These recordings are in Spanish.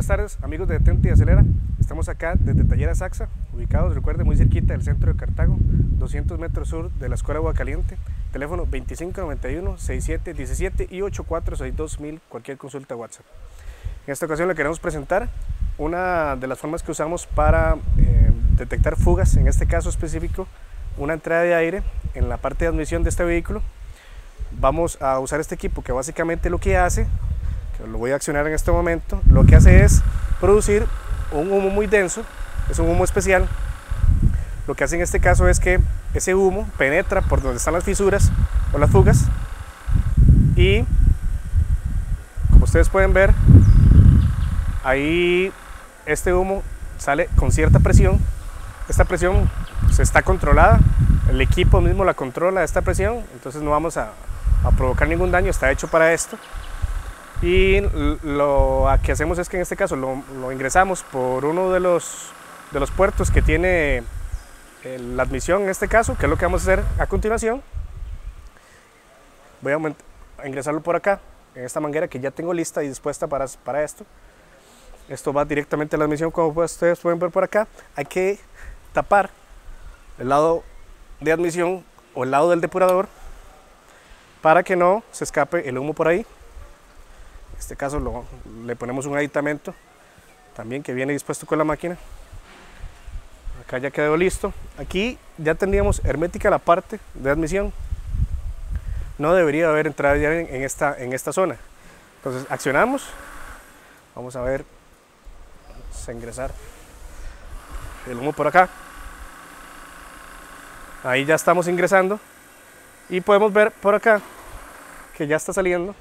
buenas tardes, amigos de Detente y Acelera. Estamos acá desde Taller Asaxa, ubicados, recuerde, muy cerquita del centro de Cartago, 200 metros sur de la Escuela Agua Caliente. Teléfono 2591-6717 y 8462.000, cualquier consulta WhatsApp. En esta ocasión le queremos presentar una de las formas que usamos para detectar fugas, en este caso específico, una entrada de aire en la parte de admisión de este vehículo. Vamos a usar este equipo que básicamente lo que hace, que lo voy a accionar en este momento, lo que hace es producir un humo muy denso, es un humo especial. Lo que hace en este caso es que ese humo penetra por donde están las fisuras o las fugas y, como ustedes pueden ver, ahí este humo sale con cierta presión. Esta presión se está controlada, el equipo mismo la controla, esta presión, entonces no vamos a provocar ningún daño, está hecho para esto. Y lo que hacemos es que en este caso lo ingresamos por uno de los puertos que tiene la admisión, en este caso, que es lo que vamos a hacer a continuación. Voy a ingresarlo por acá, en esta manguera que ya tengo lista y dispuesta para esto. Esto va directamente a la admisión, como ustedes pueden ver por acá. Hay que tapar el lado de admisión o el lado del depurador para que no se escape el humo por ahí. En este caso le ponemos un aditamento también que viene dispuesto con la máquina. Acá ya quedó listo. Aquí ya tendríamos hermética la parte de admisión. No debería haber entrada de aire en esta zona. Entonces accionamos. Vamos a ver, vamos a ingresar el humo por acá. Ahí ya estamos ingresando y podemos ver por acá que ya está saliendo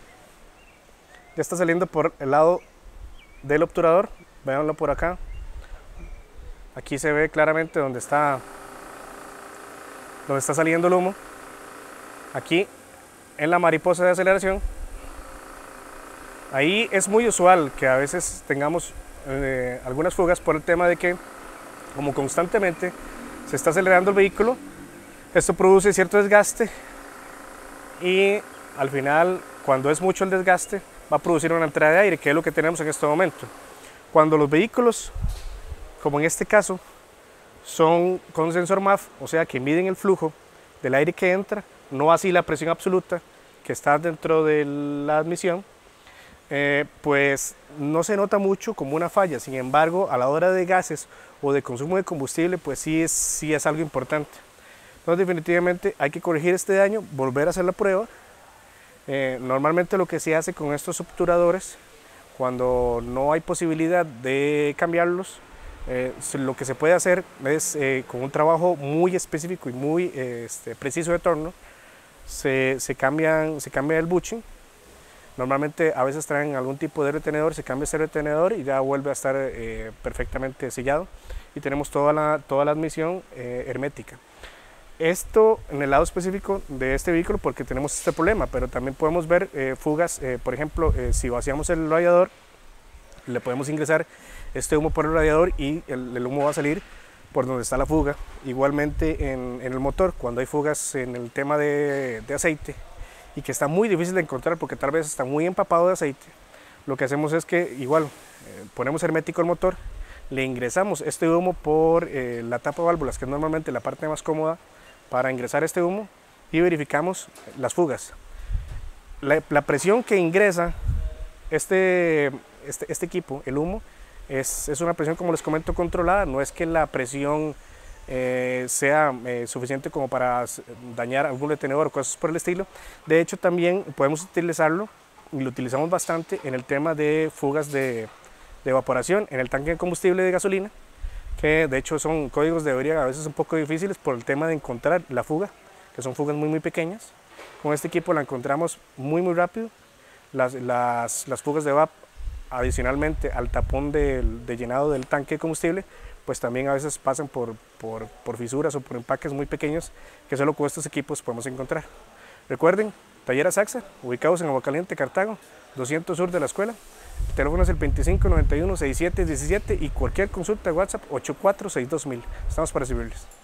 por el lado del obturador. Véanlo por acá. Aquí se ve claramente donde está saliendo el humo. Aquí en la mariposa de aceleración. Ahí es muy usual que a veces tengamos algunas fugas por el tema de que, como constantemente se está acelerando el vehículo, esto produce cierto desgaste y al final, cuando es mucho el desgaste, va a producir una entrada de aire, que es lo que tenemos en este momento. Cuando los vehículos, como en este caso, son con sensor MAF, o sea que miden el flujo del aire que entra, no así la presión absoluta que está dentro de la admisión, pues no se nota mucho como una falla. Sin embargo, a la hora de gases o de consumo de combustible, pues sí es algo importante. Entonces definitivamente hay que corregir este daño, volver a hacer la prueba. Normalmente lo que se hace con estos obturadores, cuando no hay posibilidad de cambiarlos, lo que se puede hacer es con un trabajo muy específico y muy preciso de torno, se cambia el bushing. Normalmente a veces traen algún tipo de retenedor, se cambia ese retenedor y ya vuelve a estar perfectamente sellado y tenemos toda la admisión hermética. Esto en el lado específico de este vehículo porque tenemos este problema, pero también podemos ver fugas, por ejemplo, si vaciamos el radiador, le podemos ingresar este humo por el radiador y el humo va a salir por donde está la fuga. Igualmente en el motor, cuando hay fugas en el tema de aceite y que está muy difícil de encontrar porque tal vez está muy empapado de aceite, lo que hacemos es que igual ponemos hermético el motor, le ingresamos este humo por la tapa de válvulas, que es normalmente la parte más cómoda para ingresar este humo, y verificamos las fugas. La presión que ingresa este equipo, el humo, es una presión, como les comento, controlada. No es que la presión sea suficiente como para dañar algún retenedor o cosas por el estilo. De hecho, también podemos utilizarlo, y lo utilizamos bastante en el tema de fugas de evaporación en el tanque de combustible de gasolina, que de hecho son códigos de avería a veces un poco difíciles por el tema de encontrar la fuga, que son fugas muy pequeñas. Con este equipo la encontramos muy rápido. Las fugas de evap, adicionalmente al tapón de llenado del tanque de combustible, pues también a veces pasan por fisuras o por empaques muy pequeños que solo con estos equipos podemos encontrar. Recuerden, Taller Asaxa, ubicados en Agua Caliente, Cartago, 200 sur de la escuela. El teléfono es el 2591-6717 y cualquier consulta de WhatsApp 8462.000. Estamos para servirles.